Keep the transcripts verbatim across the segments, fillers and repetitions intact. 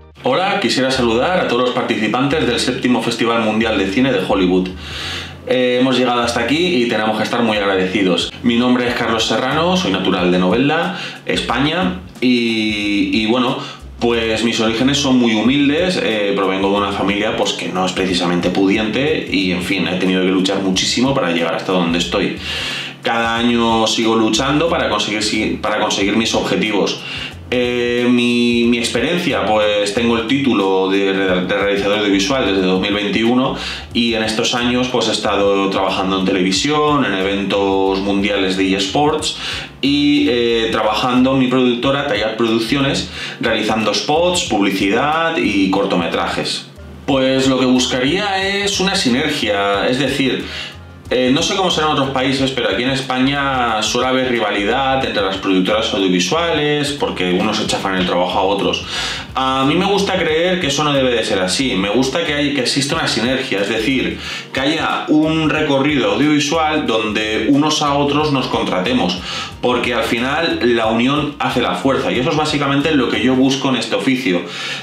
Hola, quisiera saludar a todos los participantes del séptimo Festival Mundial de Cine de Hollywood. Eh, hemos llegado hasta aquí y tenemos que estar muy agradecidos. Mi nombre es Carlos Serrano, soy natural de Novelda, España, y, y bueno, pues mis orígenes son muy humildes, eh, provengo de una familia pues que no es precisamente pudiente y en fin, he tenido que luchar muchísimo para llegar hasta donde estoy. Cada año sigo luchando para conseguir, para conseguir mis objetivos. Eh, mi, mi experiencia, pues tengo el título de, de realizador audiovisual desde dos mil veintiuno y en estos años pues he estado trabajando en televisión, en eventos mundiales de eSports y eh, trabajando en mi productora Tallat Producciones, realizando spots, publicidad y cortometrajes. Pues lo que buscaría es una sinergia, es decir, Eh, no sé cómo será en otros países, pero aquí en España suele haber rivalidad entre las productoras audiovisuales porque unos se chafan el trabajo a otros. A mí me gusta creer que eso no debe de ser así. Me gusta que, hay, que exista una sinergia, es decir, que haya un recorrido audiovisual donde unos a otros nos contratemos, porque al final la unión hace la fuerza y eso es básicamente lo que yo busco en este oficio.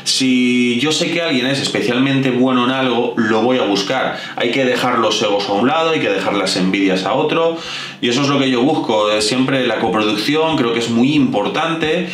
Si yo sé que alguien es especialmente bueno en algo, lo voy a buscar. Hay que dejar los egos a un lado, hay que dejar las envidias a otro y eso es lo que yo busco. Siempre la coproducción creo que es muy importante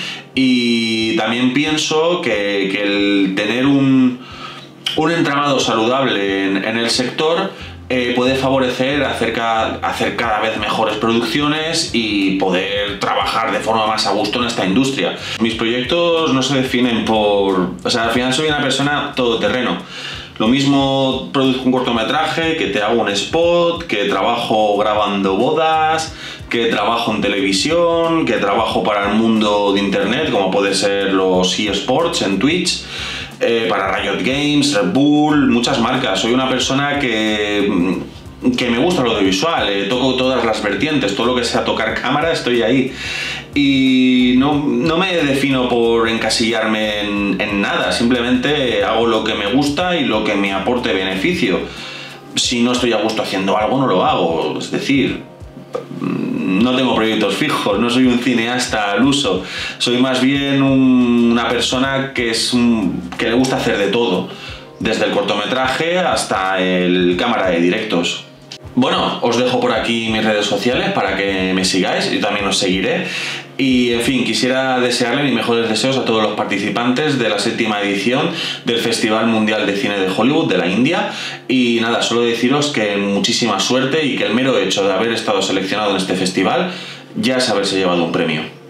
y también pienso que, que el tener un, un entramado saludable en, en el sector eh, puede favorecer hacer cada, hacer cada vez mejores producciones y poder trabajar de forma más a gusto en esta industria. Mis proyectos no se definen por... O sea, al final soy una persona todoterreno. Lo mismo produzco un cortometraje, que te hago un spot, que trabajo grabando bodas, que trabajo en televisión, que trabajo para el mundo de internet, como puede ser los eSports en Twitch, eh, para Riot Games, Red Bull, muchas marcas. Soy una persona que, que me gusta lo audiovisual, eh, toco todas las vertientes, todo lo que sea tocar cámara estoy ahí. Y no, no me defino por encasillarme en, en nada, simplemente hago lo que me gusta y lo que me aporte beneficio. Si no estoy a gusto haciendo algo, no lo hago, es decir, no tengo proyectos fijos, no soy un cineasta al uso, soy más bien un, una persona que, es un, que le gusta hacer de todo, desde el cortometraje hasta el cámara de directos. Bueno, os dejo por aquí mis redes sociales para que me sigáis, yo también os seguiré. Y en fin, quisiera desearle mis mejores deseos a todos los participantes de la séptima edición del Festival Mundial de Cine de Hollywood de la India. Y nada, solo deciros que muchísima suerte y que el mero hecho de haber estado seleccionado en este festival ya es haberse llevado un premio.